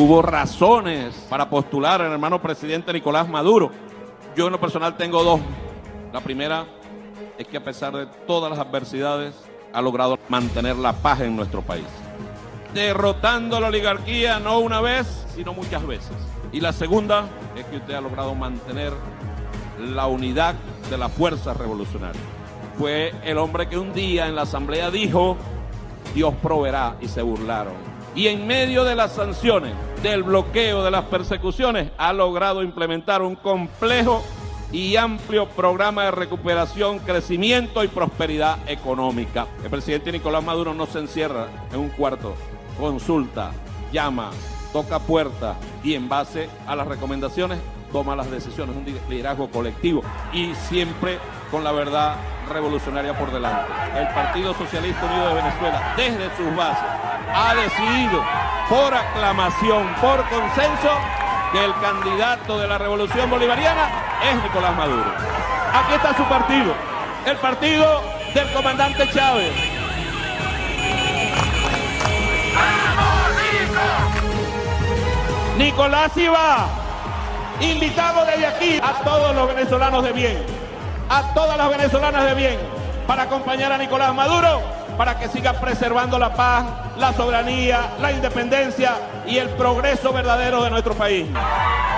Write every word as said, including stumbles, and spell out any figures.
hubo razones para postular al hermano presidente Nicolás Maduro. Yo en lo personal tengo dos. La primera es que a pesar de todas las adversidades ha logrado mantener la paz en nuestro país, derrotando a la oligarquía no una vez, sino muchas veces. Y la segunda es que usted ha logrado mantener la unidad de las fuerzas revolucionarias. Fue el hombre que un día en la asamblea dijo: Dios proveerá, y se burlaron. Y en medio de las sanciones, del bloqueo, de las persecuciones, ha logrado implementar un complejo y amplio programa de recuperación, crecimiento y prosperidad económica. El presidente Nicolás Maduro no se encierra en un cuarto, consulta, llama, toca puertas y en base a las recomendaciones toma las decisiones, un liderazgo colectivo y siempre con la verdad revolucionaria por delante. El Partido Socialista Unido de Venezuela, desde sus bases, ha decidido por aclamación, por consenso, que el candidato de la revolución bolivariana es Nicolás Maduro. Aquí está su partido, el partido del comandante Chávez. Nicolás Iba, invitado desde aquí a todos los venezolanos de bien, a todas las venezolanas de bien, para acompañar a Nicolás Maduro, para que siga preservando la paz, la soberanía, la independencia y el progreso verdadero de nuestro país.